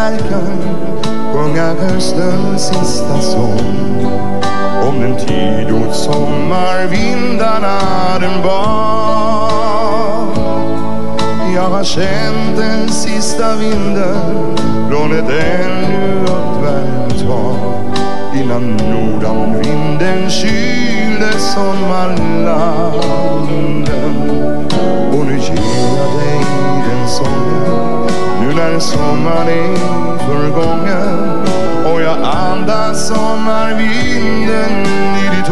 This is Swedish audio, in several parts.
lärkan sjunga höstens sista sång om den tid åt sommarvindarna den bar. Jag har känt den sista vinden från ett ännu uppvärmt hav innan nordanvinden kylde sommarlanden. Och nu ger jag dig den sången nu när sommaren är förgången och jag andas sommarvinden i ditt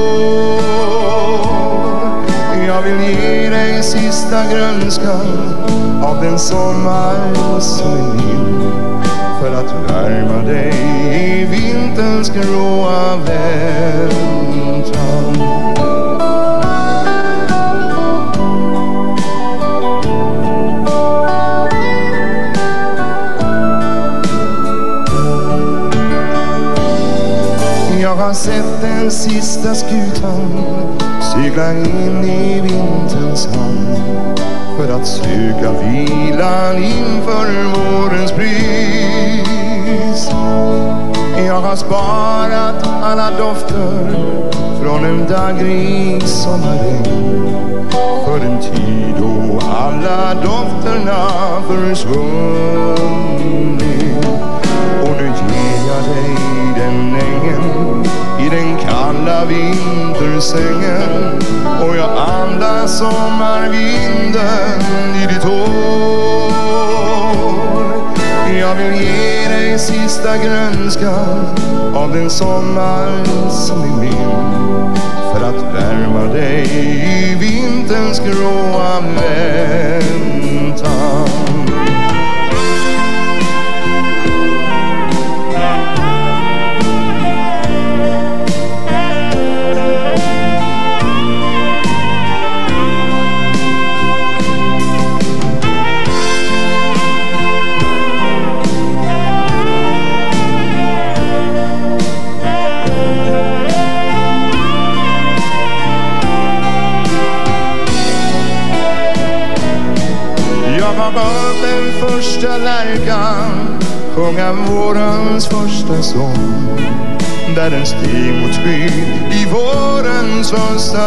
hår. Jag vill ge dig sista grönskan av den sommar som är min för att värma dig i vinterns gråa väntan. Jag har sett den sista skutan segla in i vinterns hamn för att söka vilan inför vårens bris. Jag har sparat alla dofter från en dagrig sommarregn för en tid då alla dofterna försvunnit. Och nu ger jag dig den ängen i den kalla vintersängen och jag andas sommarvinden i ditt hår. Jag vill ge dig sista grönskan av den sommar som är min för att värma dig i vinterns gråa väntan. Den första lärkan sjunga vårens första sång där den steg mot skydd i vårens första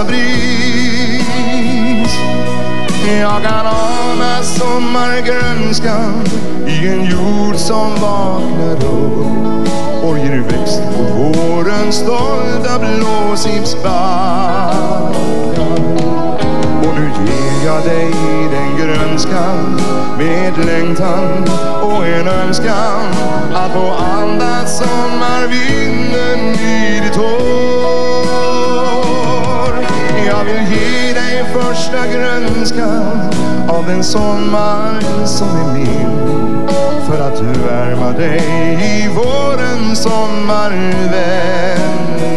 bris. Jag kan ana sommargrönskan i en jord som vaknar upp och ger växt åt vårens stolta blåsipsbackar. Och nu ger jag dig den grönskan med längtan och en önskan att få andas sommarvinden i ditt hår. Jag vill ge dig första grönskan av den sommar som är min för att värma dig i vårens sommarväntan.